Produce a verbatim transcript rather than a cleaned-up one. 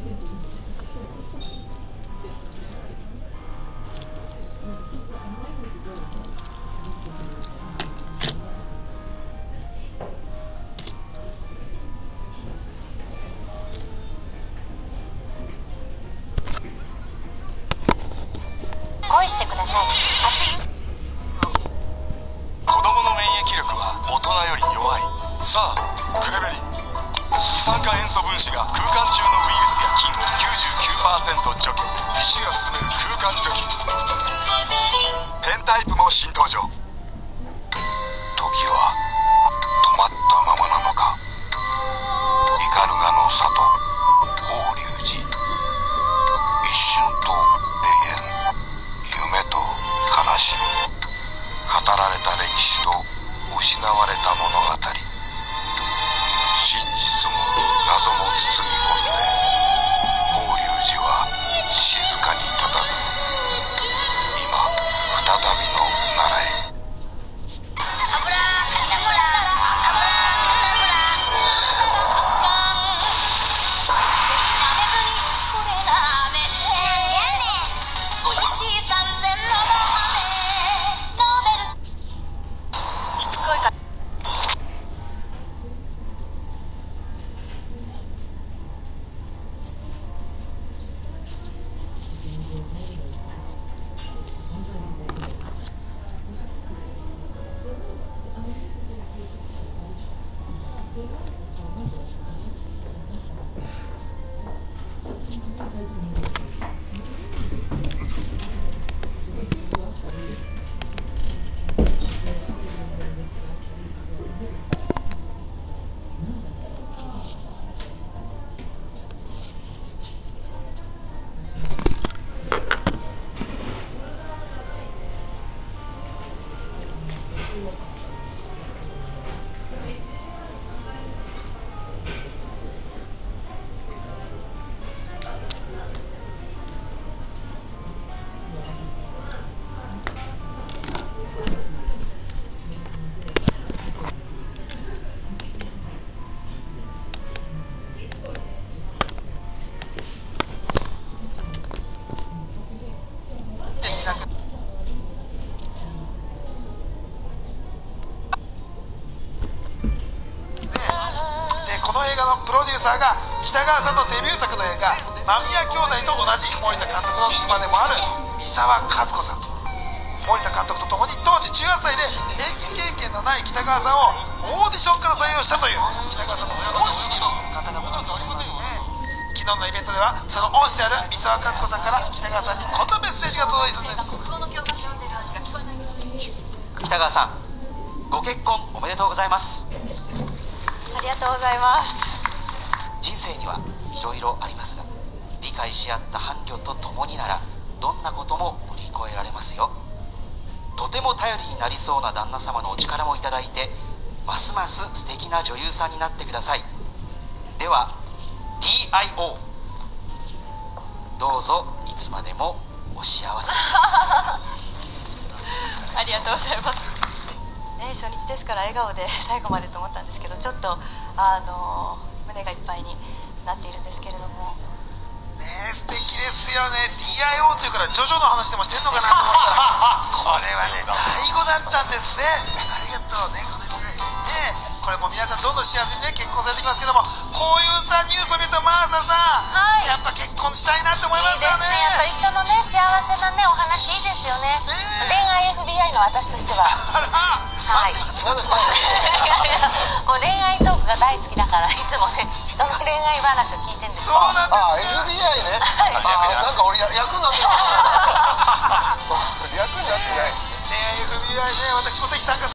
恋してください。熱い。 子供の免疫力は大人より弱い。さあクレベリン、二酸化塩素分子が空間中のウイルスや菌を きゅうじゅうきゅうパーセント 除去。医師が進める空間除菌。ペンタイプも新登場。時は止まったままなのか。イカルガの里法隆寺、一瞬と永遠、夢と悲しみ、語られた歴史と失われた物語、真実も謎も包み込んで、法隆寺は静かに佇む。今再びの奈良へ。 この映画のプロデューサーが北川さんのデビュー作の映画「間宮兄弟」と同じ森田監督の妻でもある三沢和子さん。森田監督と共に当時じゅうはっさいで演技経験のない北川さんをオーディションから採用したという北川さんの恩師の方々もいますね。昨日のイベントではその恩師である三沢和子さんから北川さんにこんなメッセージが届いたんです。 北川さん、ご結婚おめでとうございます。 ありがとうございます。 人生にはいろいろありますが、理解し合った伴侶と共にならどんなことも乗り越えられますよ。とても頼りになりそうな旦那様のお力もいただいて、ますます素敵な女優さんになってください。では ディーアイオー、 どうぞいつまでもお幸せに。 ありがとうございます。ね、初日ですから笑顔で最後までと思ったんですけど、ちょっとあの胸がいっぱいになっているんですけれどもねえ、素敵ですよね。 ディーアイオー っていうからジョジョの話でもしてんのかなと思ったらこれはね第五だったんですね。ありがとうね、これね。ねえ、これも皆さんどんどん幸せにね結婚されていきますけども、こういうさニュースを見るとマーサさん、 はい、 やっぱ結婚したいなって思いますよね。 いいですね、やっぱり人のね幸せなねお話いいですよね。 ねえ、 恋愛 エフビーアイ の私としてはあら、 はい、もう恋愛トークが大好きだからいつもね人の恋愛話を聞いてるんですよ。 そうなんです。 あ、エフビーアイ ね。 はいあ、なんか俺や役になってる。役になってない。 恋愛 エフビーアイ ね、私もぜひ参加